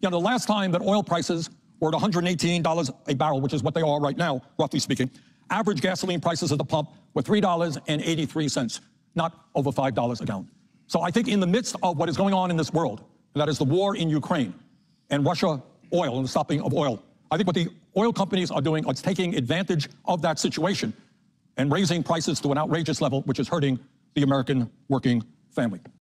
You know, the last time that oil prices were at $118 a barrel, which is what they are right now, roughly speaking, average gasoline prices at the pump were $3.83, not over $5 a gallon. So I think in the midst of what is going on in this world, and that is the war in Ukraine and Russia oil and the stopping of oil, I think what the oil companies are doing is taking advantage of that situation and raising prices to an outrageous level, which is hurting the American working family.